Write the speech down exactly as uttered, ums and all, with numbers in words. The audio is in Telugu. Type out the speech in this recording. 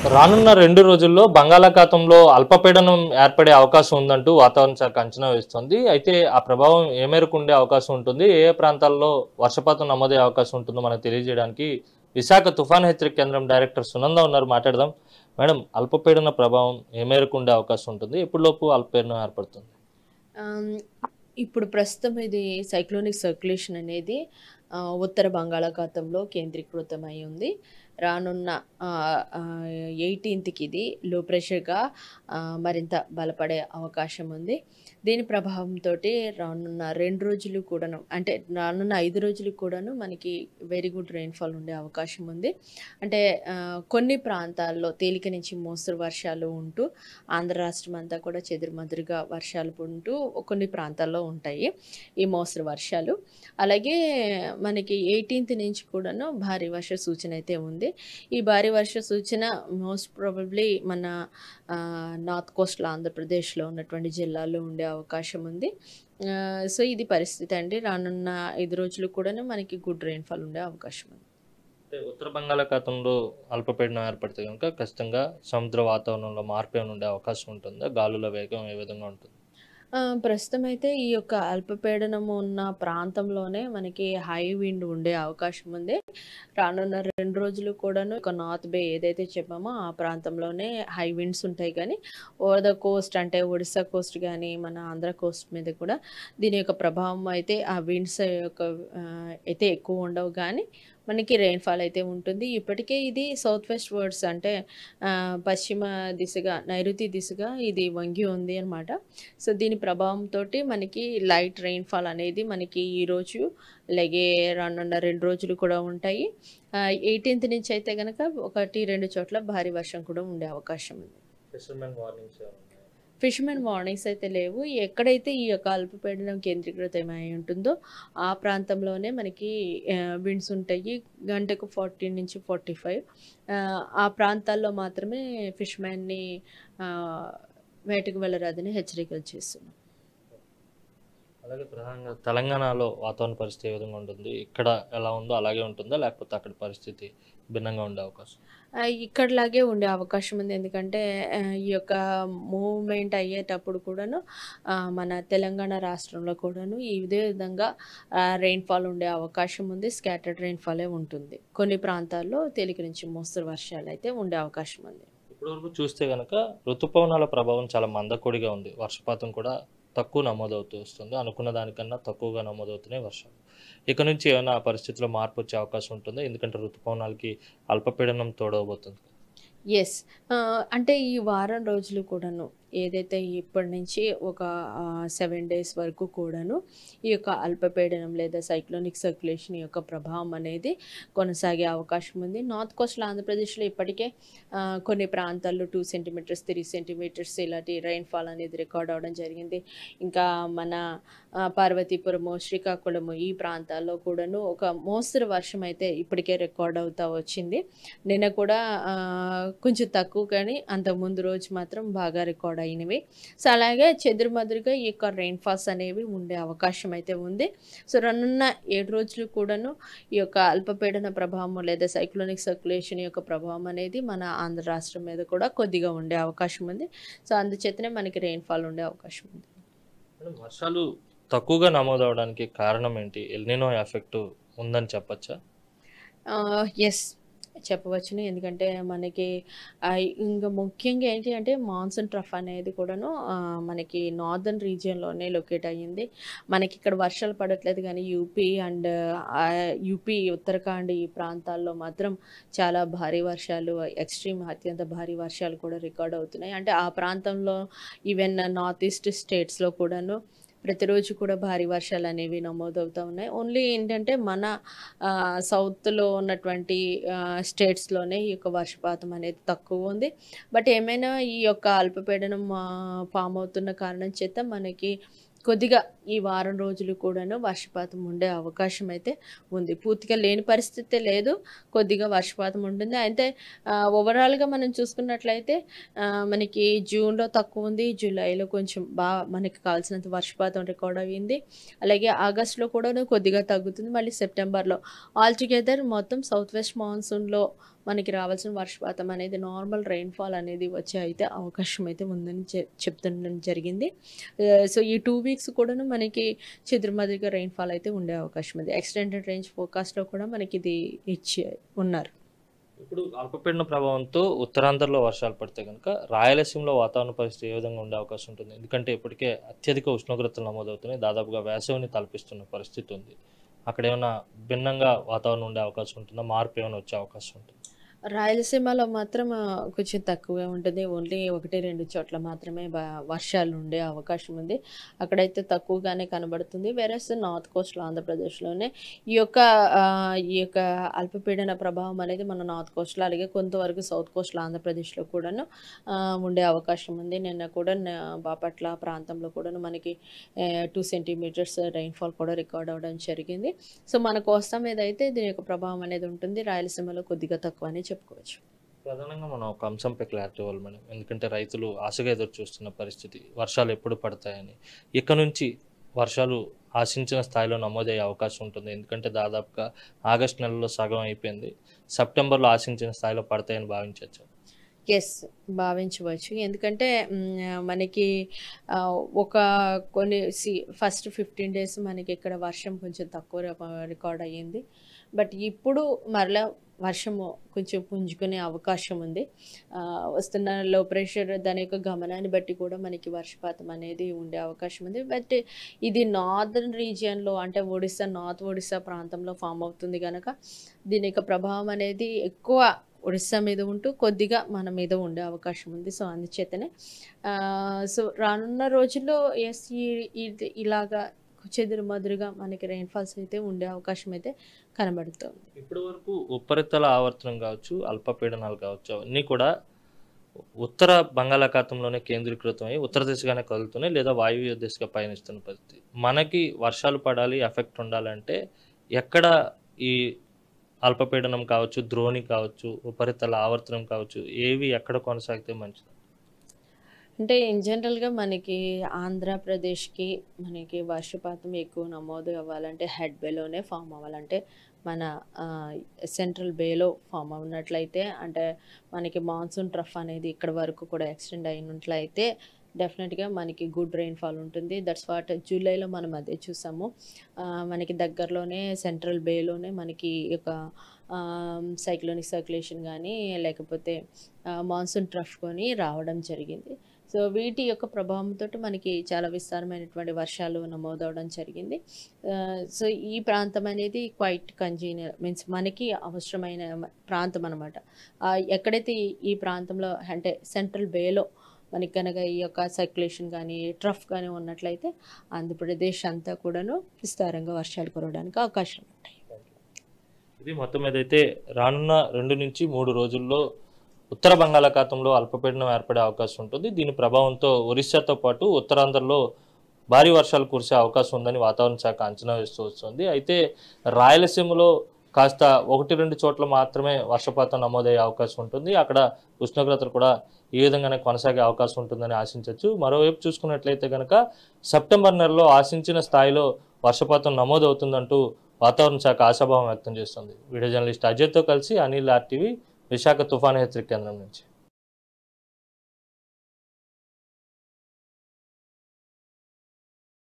రానున్న రెండు రోజుల్లో బంగాళాఖాతంలో అల్పపీడనం ఏర్పడే అవకాశం ఉందంటూ వాతావరణ శాఖ అంచనా వేస్తోంది. అయితే ఆ ప్రభావం ఏ మేరకు ఉండే అవకాశం ఉంటుంది, ఏ ఏ ప్రాంతాల్లో వర్షపాతం నమోదయ్యే అవకాశం ఉంటుందో మనకు తెలియజేయడానికి విశాఖ తుఫాన్ హెచ్చరిక కేంద్రం డైరెక్టర్ సునంద ఉన్నారు. మాట్లాడదాం. మేడం, అల్పపీడన ప్రభావం ఏ మేరకు ఉండే అవకాశం ఉంటుంది, ఎప్పుడులోపు అల్పపీడనం ఏర్పడుతుంది? ఇప్పుడు ప్రస్తుతం ఇది సైక్లోనిక్ సర్క్యులేషన్ అనేది ఉత్తర బంగాళాఖాతంలో కేంద్రీకృతమై ఉంది. రానున్న ఎయిటీన్త్కి ఇది లో ప్రెషర్గా మరింత బలపడే అవకాశం ఉంది. దీని ప్రభావంతో రానున్న రెండు రోజులు కూడాను అంటే రానున్న ఐదు రోజులు కూడాను మనకి వెరీ గుడ్ రెయిన్ఫాల్ ఉండే అవకాశం ఉంది. అంటే కొన్ని ప్రాంతాల్లో తేలిక నుంచి మోస్తరు వర్షాలు ఉంటూ ఆంధ్ర రాష్ట్రం అంతా కూడా చెదురుమదురుగా వర్షాలు ఉంటూ కొన్ని ప్రాంతాల్లో ఉంటాయి ఈ మోస్తరు వర్షాలు. అలాగే మనకి ఎయిటీన్త్ నుంచి కూడాను భారీ వర్ష సూచన అయితే ఉంది. ఈ భారీ వర్ష సూచన మోస్ట్ ప్రాబబ్లీ మన నార్త్ కోస్ట్లో ఆంధ్రప్రదేశ్లో ఉన్నటువంటి జిల్లాల్లో ఉండే అవకాశం ఉంది. సో ఇది పరిస్థితి అండి. రానున్న ఐదు రోజులు కూడా మనకి గుడ్ రెయిన్ఫాల్ ఉండే అవకాశం ఉంది. ఉత్తర బంగాళాఖాతంలో అల్పపీడనం ఏర్పడితే కనుక ఖచ్చితంగా సముద్ర వాతావరణంలో మార్పు ఏమైనా ఉండే అవకాశం ఉంటుందా? గాలుల వేగం ఏ విధంగా ఉంటుంది? ప్రస్తుతం అయితే ఈ యొక్క అల్పపీడనం ఉన్న ప్రాంతంలోనే మనకి హై విండ్ ఉండే అవకాశం ఉంది. రానున్న రెండు రోజులు కూడాను ఒక నార్త్ బే ఏదైతే చెప్పామో ఆ ప్రాంతంలోనే హై విండ్స్ ఉంటాయి. కానీ ఓవర్ ద కోస్ట్ అంటే ఒడిశా కోస్ట్ కానీ మన ఆంధ్ర కోస్ట్ మీద కూడా దీని యొక్క ప్రభావం అయితే ఆ విండ్స్ యొక్క అయితే ఎక్కువ ఉండవు, కానీ మనకి రెయిన్ఫాల్ అయితే ఉంటుంది. ఇప్పటికే ఇది సౌత్ వెస్ట్ వర్డ్స్ అంటే పశ్చిమ దిశగా నైరుతి దిశగా ఇది వంగి ఉంది అనమాట. సో దీని ప్రభావంతో మనకి లైట్ రెయిన్ఫాల్ అనేది మనకి ఈరోజు అలాగే రానున్న రెండు రోజులు కూడా ఉంటాయి. ఎయిటీన్త్ నుంచి అయితే కనుక ఒకటి రెండు చోట్ల భారీ వర్షం కూడా ఉండే అవకాశం ఉంది. ఫిషర్మెన్ వార్నింగ్స్ అయితే లేవు. ఎక్కడైతే ఈ యొక్క అల్పపీడనం కేంద్రీకృతమై ఉంటుందో ఆ ప్రాంతంలోనే మనకి విండ్స్ ఉంటాయి. గంటకు ఫార్టీ నుంచి ఫార్టీ ఫైవ్ ఆ ప్రాంతాల్లో మాత్రమే ఫిషర్మెన్ని వేటకు వెళ్ళరాదని హెచ్చరికలు చేస్తున్నాం. అలాగే ప్రధానంగా తెలంగాణలో వాతావరణ పరిస్థితి ఏ విధంగా ఉంటుంది? ఇక్కడ ఎలా ఉందో అలాగే ఉంటుందా, లేకపోతే అక్కడ పరిస్థితి భిన్నంగా ఉండే అవకాశం? ఇక్కడలాగే ఉండే అవకాశం ఉంది. ఎందుకంటే ఈ యొక్క మూవ్మెంట్ అయ్యేటప్పుడు కూడాను మన తెలంగాణ రాష్ట్రంలో కూడాను ఇదే విధంగా రెయిన్ఫాల్ ఉండే అవకాశం ఉంది. స్కాటర్డ్ రెయిన్ఫాలే ఉంటుంది. కొన్ని ప్రాంతాల్లో తేలిక నుంచి మోస్తరు వర్షాలు అయితే ఉండే అవకాశం ఉంది. ఇప్పటివరకు చూస్తే కనుక ఋతుపవనాల ప్రభావం చాలా మందకొడిగా ఉంది. వర్షపాతం కూడా తక్కువ నమోదవుతూ వస్తుంది. అనుకున్న దానికన్నా తక్కువగా నమోదవుతున్నాయి వర్షాలు. ఇక నుంచి ఏమైనా ఆ పరిస్థితిలో మార్పు వచ్చే అవకాశం ఉంటుందా? ఎందుకంటే ఋతుపవనాలకి అల్పపీడనం తోడవబోతుంది. ఎస్ అంటే ఈ వారం రోజులు కూడాను ఏదైతే ఇప్పటి నుంచి ఒక సెవెన్ డేస్ వరకు కూడాను ఈ యొక్క అల్పపీడనం లేదా సైక్లోనిక్ సర్క్యులేషన్ యొక్క ప్రభావం అనేది కొనసాగే అవకాశం ఉంది. నార్త్ కోస్ట్లో ఆంధ్రప్రదేశ్లో ఇప్పటికే కొన్ని ప్రాంతాల్లో టూ సెంటీమీటర్స్ త్రీ సెంటీమీటర్స్ ఇలాంటి రెయిన్ఫాల్ అనేది రికార్డ్ అవ్వడం జరిగింది. ఇంకా మన పార్వతీపురము శ్రీకాకుళము ఈ ప్రాంతాల్లో కూడాను ఒక మోస్తరు వర్షం అయితే ఇప్పటికే రికార్డ్ అవుతూ వచ్చింది. నిన్న కూడా కొంచెం తక్కువ, కానీ అంతకుముందు రోజు మాత్రం బాగా రికార్డ్ అయినవి. సో అలాగే చెదురుమదురుగా ఈ యొక్క రెయిన్ఫాల్స్ అనేవి ఉండే అవకాశం అయితే ఉంది. సో రానున్న ఏడు రోజులు కూడాను ఈ యొక్క అల్పపీడన ప్రభావం లేదా సైక్లోనిక్ సర్క్యులేషన్ యొక్క ప్రభావం అనేది మన ఆంధ్ర రాష్ట్రం మీద కూడా కొద్దిగా ఉండే అవకాశం ఉంది. సో అందుచేతనే మనకి రెయిన్ఫాల్ ఉండే అవకాశం ఉంది. వర్షాలు తక్కువగా నమోదవడానికి కారణం ఏంటి? ఎల్నినో ఎఫెక్ట్ ఉందని చెప్పచ్చా? ఎస్ చెప్పవచ్చును. ఎందుకంటే మనకి ఇంకా ముఖ్యంగా ఏంటి అంటే మాన్సూన్ ట్రఫ్ అనేది కూడాను మనకి నార్దర్న్ రీజియన్లోనే లొకేట్ అయ్యింది. మనకి ఇక్కడ వర్షాలు పడట్లేదు, కానీ యూపీ అండ్ యూపీ ఉత్తరాఖండ్ ఈ ప్రాంతాల్లో మాత్రం చాలా భారీ వర్షాలు, ఎక్స్ట్రీమ్ అత్యంత భారీ వర్షాలు కూడా రికార్డ్ అవుతున్నాయి. అంటే ఆ ప్రాంతంలో ఈవెన్ నార్త్ ఈస్ట్ స్టేట్స్లో కూడాను ప్రతిరోజు కూడా భారీ వర్షాలు అనేవి నమోదవుతూ ఉన్నాయి. ఓన్లీ ఏంటంటే మన సౌత్లో ఉన్నటువంటి స్టేట్స్లోనే ఈ యొక్క వర్షపాతం అనేది తక్కువ ఉంది. బట్ ఏమైనా ఈ యొక్క అల్పపీడనం ఫామ్ అవుతున్న కారణం చేత మనకి కొద్దిగా ఈ వారం రోజులు కూడాను వర్షపాతం ఉండే అవకాశం అయితే ఉంది. పూర్తిగా లేని పరిస్థితి లేదు. కొద్దిగా వర్షపాతం ఉంటుంది. అయితే ఆహ్, ఓవరాల్‌గా మనం చూసుకున్నట్లయితే ఆహ్, మనకి జూన్‌లో తక్కువ ఉంది. జూలైలో కొంచెం బా మనకి కావాల్సినంత వర్షపాతం రికార్డ్ అయింది. అలాగే ఆగస్ట్‌లో కూడాను కొద్దిగా తగ్గుతుంది. మళ్ళీ సెప్టెంబర్‌లో ఆల్‌టుగెదర్ మొత్తం సౌత్ వెస్ట్ మాన్సూన్‌లో మనకి రావాల్సిన వర్షపాతం అనేది నార్మల్ రెయిన్‌ఫాల్ అనేది వచ్చే అయితే అవకాశం అయితే ఉందని చె చెప్తుండడం జరిగింది. ఆహ్, సో, ఈ రెండు వీక్స్ కూడాను మనకి చెదురుమదురుగా రెయిన్‌ఫాల్ అయితే ఉండే అవకాశం ఉంది. ఎక్స్‌టెండెడ్ రేంజ్ ఫోర్‌కాస్ట్‌లో కూడా మనకిది ఇచ్చి ఉన్నారు. ఇప్పుడు అల్పపీడన ప్రభావంతో ఉత్తరాంధ్రలో వర్షాలు పడితే గనుక రాయలసీమలో వాతావరణ పరిస్థితి ఏ విధంగా ఉండే అవకాశం ఉంటుంది? ఎందుకంటే ఇప్పటికే అత్యధిక ఉష్ణోగ్రతలు నమోదవుతున్నాయి. దాదాపుగా వేసవిని తలపిస్తున్న పరిస్థితి ఉంది. అక్కడ ఏమన్నా భిన్నంగా వాతావరణం ఉండే అవకాశం ఉంటుందా? మార్పు ఏమైనా వచ్చే అవకాశం ఉంటుందా? రాయలసీమలో మాత్రం ఆహ్, కొంచెం తక్కువే ఉంటుంది. ఓన్లీ ఒకటి, రెండు చోట్ల మాత్రమే బ వర్షాలు ఉండే అవకాశం ఉంది. అక్కడైతే తక్కువగానే కనబడుతుంది. వేరస్ నార్త్ కోస్ట్‌లో ఆంధ్రప్రదేశ్‌లోనే ఈ యొక్క ఆహ్, ఈ యొక్క అల్పపీడన ప్రభావం అనేది మన నార్త్ కోస్ట్‌లో అలాగే కొంతవరకు సౌత్ కోస్ట్‌లో ఆంధ్రప్రదేశ్‌లో కూడాను ఆహ్, ఉండే అవకాశం ఉంది. నిన్న కూడా న బాపట్ల ప్రాంతంలో కూడాను మనకి ఆహ్, రెండు సెంటీమీటర్స్ రెయిన్‌ఫాల్ కూడా రికార్డ్ అవ్వడం జరిగింది. సో, మన కోస్తా మీద అయితే దీని యొక్క ప్రభావం అనేది ఉంటుంది. రాయలసీమలో కొద్దిగా తక్కువ అని చెప్పుకోవచ్చు. ప్రధానంగా మనం ఒక అంశంపై క్లారిటీ ఇవ్వాలి మేడం. ఎందుకంటే రైతులు ఆశగా ఎదురు చూస్తున్న పరిస్థితి. వర్షాలు ఎప్పుడు పడతాయని. ఇక నుంచి వర్షాలు ఆశించిన స్థాయిలో నమోదయ్యే అవకాశం ఉంటుంది. ఎందుకంటే దాదాపుగా ఆగస్టు నెలలో సగం అయిపోయింది. సెప్టెంబర్‌లో ఆశించిన స్థాయిలో పడతాయని భావించొచ్చా? యెస్. భావించవచ్చు. ఎందుకంటే హ్మ్, మనకి ఆహ్, ఒక కొన్ని సి ఫస్ట్ పదిహేను డేస్ మనకి ఇక్కడ వర్షం కొంచెం తక్కువ రిక రికార్డ్ అయ్యింది. బట్ ఇప్పుడు మరలా వర్షము కొంచెం పుంజుకునే అవకాశం ఉంది. ఆహ్, వస్తున్న లో ప్రెషర్ దాని యొక్క గమనాన్ని బట్టి కూడా మనకి వర్షపాతం అనేది ఉండే అవకాశం ఉంది. బట్ ఇది నార్దర్న్ రీజియన్‌లో అంటే ఒడిస్సా, నార్త్ ఒడిస్సా ప్రాంతంలో ఫార్మ్ అవుతుంది గనక దీని యొక్క ప్రభావం అనేది ఎక్కువ ఒడిస్సా మీద ఉంటూ కొద్దిగా మన మీద ఉండే అవకాశం ఉంది. సో, అందుచేతనే ఆహ్, సో, రానున్న రోజుల్లో యెస్ ఈ ఇది ఇలాగా చెదురుమదురుగా మనకి రెయిన్‌ఫాల్స్ అయితే ఉండే అవకాశం అయితే కనబడుతోంది. ఇప్పటి వరకు ఉపరితల ఆవర్తనం కావచ్చు, అల్పపీడనాలు కావచ్చు, అవన్నీ కూడా ఉత్తర బంగాళాఖాతంలోనే కేంద్రీకృతం అయ్యి ఉత్తర దిశగానే కదులుతున్నాయి లేదా వాయువ్య దిశగా పయనిస్తున్న పరిస్థితి. మనకి వర్షాలు పడాలి, ఎఫెక్ట్ ఉండాలంటే ఎక్కడ ఈ అల్పపీడనం కావచ్చు, ద్రోణి కావచ్చు, ఉపరితల ఆవర్తనం కావచ్చు, ఏవి ఎక్కడ కొనసాగితే మంచిది? అంటే ఇన్ జనరల్‌గా మనకి ఆంధ్రప్రదేశ్‌కి మనకి వర్షపాతం ఎక్కువ నమోదు అవ్వాలంటే హెడ్ బేలోనే ఫార్మ్ అవ్వాలంటే మన ఆహ్, సెంట్రల్ బేలో ఫార్మ్ అవునట్లయితే అంటే మనకి మాన్సూన్ ట్రఫ్ అనేది ఇక్కడి వరకు కూడా ఎక్స్టెండ్ అయినట్లయితే డెఫినెట్‌గా మనకి గుడ్ రెయిన్‌ఫాల్ ఉంటుంది. దట్స్ వాట్ జూలైలో మనం అదే చూసాము. ఆహ్, మనకి దగ్గరలోనే సెంట్రల్ బేలోనే మనకి ఒక ఆహ్, సైక్లోనిక్ సర్క్యులేషన్ గానీ లేకపోతే ఆహ్, మాన్సూన్ ట్రఫ్ కొని రావడం జరిగింది. సో, వీటి యొక్క ప్రభావంతోటి మనకి చాలా విస్తారమైనటువంటి వర్షాలు నమోదవడం జరిగింది. ఆహ్, సో, ఈ ప్రాంతం అనేది క్వైట్ కంజీనియర్ మీన్స్ మనకి అవసరమైన మ ప్రాంతం అనమాట. ఆహ్, ఎక్కడైతే ఈ ఈ ప్రాంతంలో అంటే సెంట్రల్ బేలో మనకి గనక ఈ యొక్క సర్క్యులేషన్ గానీ, ట్రఫ్ గానీ ఉన్నట్లయితే ఆంధ్రప్రదేశ్ అంతా కూడాను విస్తారంగా వర్షాలు కురవడానికి అవకాశాలుంటాయి. ఇది మొత్తం మీదైతే రానున్న రెండు నుంచి మూడు రోజుల్లో ఉత్తర బంగాళాఖాతంలో అల్పపీడనం ఏర్పడే అవకాశం ఉంటుంది. దీని ప్రభావంతో ఒరిస్సాతో పాటు ఉత్తరాంధ్రలో భారీ వర్షాలు కురిసే అవకాశం ఉందని వాతావరణ శాఖ అంచనా వేస్తూ వస్తుంది. అయితే రాయలసీమలో కాస్త ఒకటి రెండు చోట్ల మాత్రమే వర్షపాతం నమోదయ్యే అవకాశం ఉంటుంది. అక్కడ ఉష్ణోగ్రతలు కూడా ఈ విధంగానే కొనసాగే అవకాశం ఉంటుందని ఆశించవచ్చు. మరోవైపు చూసుకున్నట్లయితే కనుక సెప్టెంబర్ నెలలో ఆశించిన స్థాయిలో వర్షపాతం నమోదవుతుందంటూ వాతావరణ శాఖ ఆశాభావం వ్యక్తం చేస్తుంది. వీడియో జర్నలిస్ట్ అజయ్తో కలిసి అనిల్ ఆర్టీవీ విశాఖ తుఫాను హెచ్చరిక కేంద్రం నుంచి.